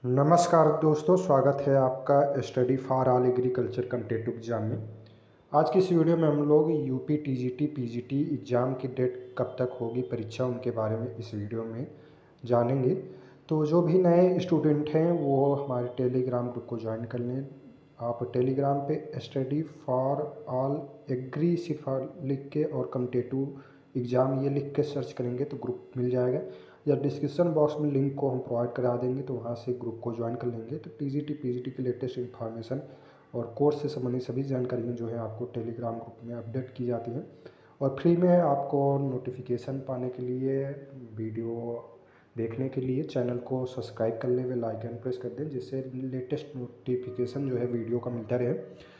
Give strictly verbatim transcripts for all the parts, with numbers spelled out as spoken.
नमस्कार दोस्तों, स्वागत है आपका study for all agriculture competitive exam में। आज की इस वीडियो में हम लोग यूपी टीजीटी पीजीटी एग्ज़ाम की डेट कब तक होगी, परीक्षा, उनके बारे में इस वीडियो में जानेंगे। तो जो भी नए स्टूडेंट हैं वो हमारे टेलीग्राम ग्रुप को ज्वाइन कर लें। आप टेलीग्राम पे स्टडी फॉर ऑल एग्री सिर्फ लिख के और कॉम्पिटिटिव एग्ज़ाम ये लिख के सर्च करेंगे तो ग्रुप मिल जाएगा, या डिस्क्रिप्शन बॉक्स में लिंक को हम प्रोवाइड करा देंगे, तो वहाँ से ग्रुप को ज्वाइन कर लेंगे। तो टीजीटी पीजीटी की लेटेस्ट इन्फॉर्मेशन और कोर्स से संबंधित सभी जानकारियाँ जो है आपको टेलीग्राम ग्रुप में अपडेट की जाती हैं। और फ्री में आपको नोटिफिकेशन पाने के लिए, वीडियो देखने के लिए चैनल को सब्सक्राइब कर लें, बेल आइकन प्रेस कर दें, जिससे लेटेस्ट नोटिफिकेशन जो है वीडियो का मिलता रहे।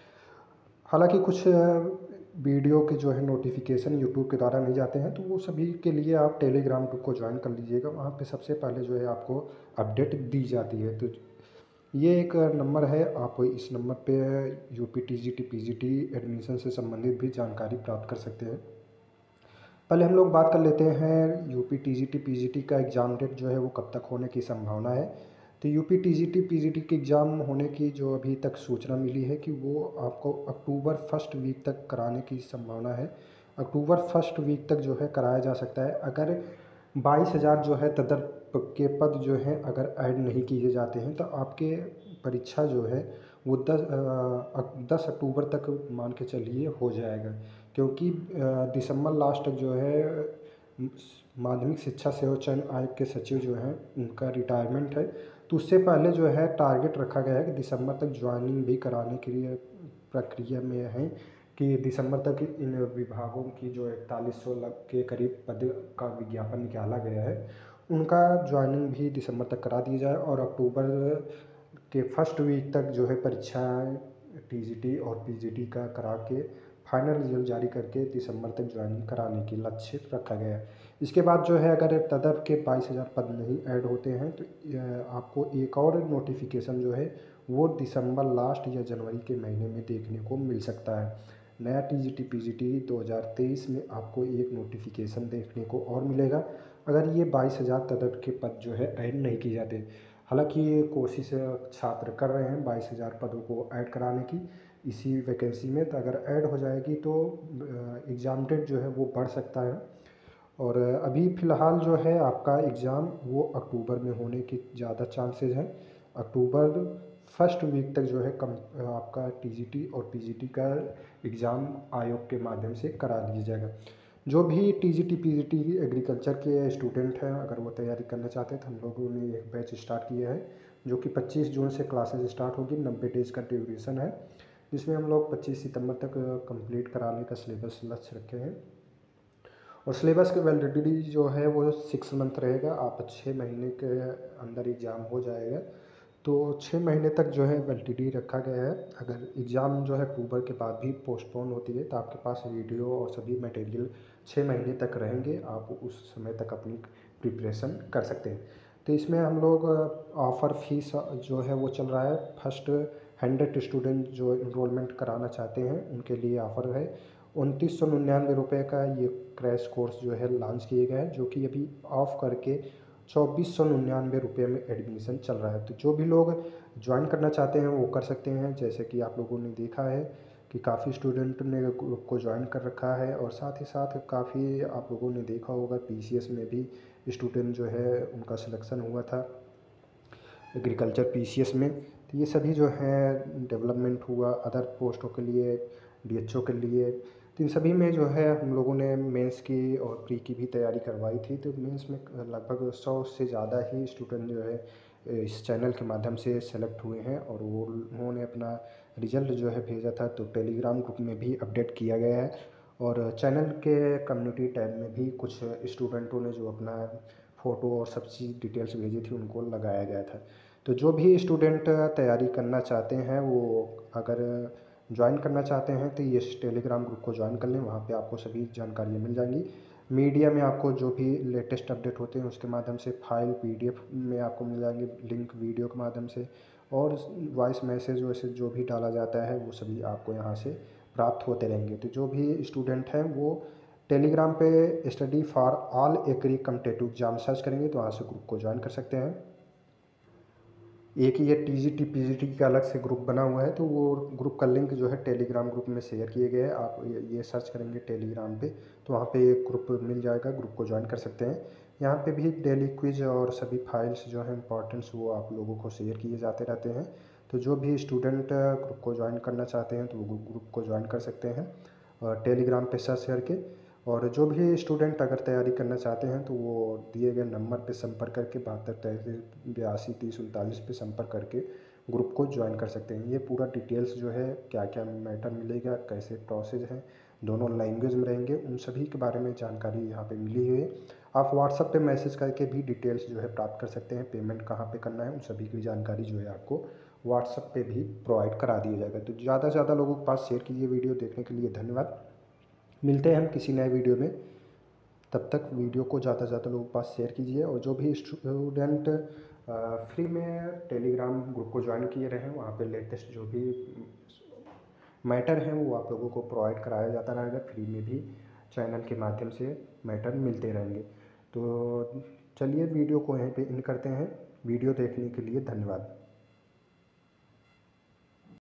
हालांकि कुछ वीडियो के जो है नोटिफिकेशन यूट्यूब के द्वारा नहीं जाते हैं, तो वो सभी के लिए आप टेलीग्राम ग्रुप को ज्वाइन कर लीजिएगा। वहाँ पे सबसे पहले जो है आपको अपडेट दी जाती है। तो ये एक नंबर है, आप इस नंबर पे यूपी टीजीटी पीजीटी एडमिशन से संबंधित भी जानकारी प्राप्त कर सकते हैं। पहले हम लोग बात कर लेते हैं यूपी टीजीटी पीजीटी का एग्ज़ाम डेट जो है वो कब तक होने की संभावना है। तो यूपी टीजीटी पीजीटी के एग्ज़ाम होने की जो अभी तक सूचना मिली है कि वो आपको अक्टूबर फर्स्ट वीक तक कराने की संभावना है। अक्टूबर फर्स्ट वीक तक जो है कराया जा सकता है, अगर बाईस हज़ार जो है तदर्प के पद जो हैं अगर ऐड नहीं किए जाते हैं, तो आपके परीक्षा जो है वो दस दस अक्टूबर तक मान के चलिए हो जाएगा। क्योंकि दिसंबर लास्ट तक जो है माध्यमिक शिक्षा सेवा चयन आयोग के सचिव जो हैं उनका रिटायरमेंट है, तो उससे पहले जो है टारगेट रखा गया है कि दिसंबर तक ज्वाइनिंग भी कराने के लिए प्रक्रिया में है कि दिसंबर तक इन विभागों की जो इकतालीस सौ के करीब पद का विज्ञापन निकाला गया है, उनका ज्वाइनिंग भी दिसंबर तक करा दिया जाए और अक्टूबर के फर्स्ट वीक तक जो है परीक्षाएं टीजीटी और पीजीटी का करा के फाइनल रिजल्ट जारी करके दिसंबर तक ज्वाइनिंग कराने की लक्ष्य रखा गया है। इसके बाद जो है अगर तदर्प के बाईस हज़ार पद नहीं ऐड होते हैं तो आपको एक और नोटिफिकेशन जो है वो दिसंबर लास्ट या जनवरी के महीने में देखने को मिल सकता है। नया टीजीटी पीजीटी दो हज़ार तेईस में आपको एक नोटिफिकेशन देखने को और मिलेगा, अगर ये बाईस हज़ार तदर्प के पद जो है ऐड नहीं किए जाते। हालांकि ये कोशिश छात्र कर रहे हैं बाईस हज़ार पदों को ऐड कराने की इसी वैकेंसी में, तो अगर ऐड हो जाएगी तो एग्ज़ाम डेट जो है वो बढ़ सकता है। और अभी फ़िलहाल जो है आपका एग्ज़ाम वो अक्टूबर में होने के ज़्यादा चांसेस हैं। अक्टूबर फर्स्ट वीक तक जो है कम आपका टीजीटी और पीजीटी का एग्ज़ाम आयोग के माध्यम से करा लिया जाएगा। जो भी टीजीटी पीजीटी एग्रीकल्चर के स्टूडेंट हैं अगर वो तैयारी करना चाहते हैं तो हम लोगों ने एक बैच स्टार्ट किया है, जो कि पच्चीस जून से क्लासेस स्टार्ट होगी। नब्बे डेज़ का ड्यूरेशन है, जिसमें हम लोग पच्चीस सितंबर तक कंप्लीट कराने का सिलेबस लक्ष्य रखे हैं। और सिलेबस की वैलिडिटी जो है वो सिक्स मंथ रहेगा। आप छः महीने के अंदर एग्ज़ाम हो जाएगा, तो छः महीने तक जो है वैलिडिटी रखा गया है। अगर एग्ज़ाम जो है अक्टूबर के बाद भी पोस्टपोन होती है तो आपके पास वीडियो और सभी मटेरियल छः महीने तक रहेंगे, आप उस समय तक अपनी प्रिपरेशन कर सकते हैं। तो इसमें हम लोग ऑफ़र फीस जो है वो चल रहा है। फर्स्ट हंड्रेड स्टूडेंट जो इनरोलमेंट कराना चाहते हैं उनके लिए ऑफ़र है उनतीस सौ निन्यानवे रुपये का। ये क्रैश कोर्स जो है लॉन्च किए गए हैं, जो कि अभी ऑफ करके चौबीस सौ निन्यानवे रुपये में एडमिशन चल रहा है। तो जो भी लोग ज्वाइन करना चाहते हैं वो कर सकते हैं। जैसे कि आप लोगों ने देखा है कि काफ़ी स्टूडेंट ने ग्रुप को ज्वाइन कर रखा है, और साथ ही साथ काफ़ी आप लोगों ने देखा होगा पीसीएस में भी स्टूडेंट जो है उनका सिलेक्शन हुआ था एग्रीकल्चर पीसीएस में। तो ये सभी जो है डेवलपमेंट हुआ अदर पोस्टों के लिए, डीएचओ के लिए। तो इन सभी में जो है हम लोगों ने मेंस की और प्री की भी तैयारी करवाई थी। तो मेंस में लगभग सौ से ज़्यादा ही स्टूडेंट जो है इस चैनल के माध्यम से सेलेक्ट हुए हैं, और वो उन्होंने अपना रिजल्ट जो है भेजा था। तो टेलीग्राम ग्रुप में भी अपडेट किया गया है, और चैनल के कम्युनिटी टैब में भी कुछ स्टूडेंटों ने जो अपना फ़ोटो और सब चीज़ डिटेल्स भेजी थी उनको लगाया गया था। तो जो भी स्टूडेंट तैयारी करना चाहते हैं वो अगर ज्वाइन करना चाहते हैं तो ये टेलीग्राम ग्रुप को ज्वाइन कर लें, वहाँ पे आपको सभी जानकारियाँ मिल जाएंगी। मीडिया में आपको जो भी लेटेस्ट अपडेट होते हैं उसके माध्यम से फाइल पीडीएफ में आपको मिल जाएंगे, लिंक वीडियो के माध्यम से, और वॉइस मैसेज वैसे जो भी डाला जाता है वो सभी आपको यहाँ से प्राप्त होते रहेंगे। तो जो भी स्टूडेंट हैं वो टेलीग्राम पे study for all agri competitive exam search करेंगे तो वहाँ से ग्रुप को ज्वाइन कर सकते हैं। एक ये टीजीटी पीजीटी का अलग से ग्रुप बना हुआ है, तो वो ग्रुप का लिंक जो है टेलीग्राम ग्रुप में शेयर किए गए हैं। आप ये ये सर्च करेंगे टेलीग्राम पे तो वहाँ पे एक ग्रुप मिल जाएगा, ग्रुप को ज्वाइन कर सकते हैं। यहाँ पे भी डेली क्विज और सभी फाइल्स जो हैं इंपॉर्टेंट्स वो आप लोगों को शेयर किए जाते रहते हैं। तो जो भी स्टूडेंट ग्रुप को ज्वाइन करना चाहते हैं तो वो ग्रुप को ज्वाइन कर सकते हैं टेलीग्राम पे सर्च करके। और जो भी स्टूडेंट अगर तैयारी करना चाहते हैं तो वो दिए गए नंबर पे संपर्क करके बहत्तर तैंतीस बयासी तीस उनतालीस पे संपर्क करके ग्रुप को ज्वाइन कर सकते हैं। ये पूरा डिटेल्स जो है क्या क्या मैटर मिलेगा, कैसे प्रोसेस है, दोनों लैंग्वेज में रहेंगे, उन सभी के बारे में जानकारी यहाँ पे मिली हुई है। आप व्हाट्सएप पे मैसेज करके भी डिटेल्स जो है प्राप्त कर सकते हैं। पेमेंट कहाँ पे करना है उन सभी की जानकारी जो है आपको व्हाट्सएप पे भी प्रोवाइड करा दिया जाएगा। तो ज़्यादा से ज़्यादा लोगों के पास शेयर कीजिए। वीडियो देखने के लिए धन्यवाद। मिलते हैं हम किसी नए वीडियो में। तब तक वीडियो को ज़्यादा से ज़्यादा लोगों के पास शेयर कीजिए। और जो भी स्टूडेंट फ्री में टेलीग्राम ग्रुप को ज्वाइन किए रहे हैं वहाँ पे लेटेस्ट जो भी मैटर हैं वो आप लोगों को प्रोवाइड कराया जाता रहेगा फ्री में भी। चैनल के माध्यम से मैटर मिलते रहेंगे। तो चलिए वीडियो को यहीं पे एंड करते हैं। वीडियो देखने के लिए धन्यवाद।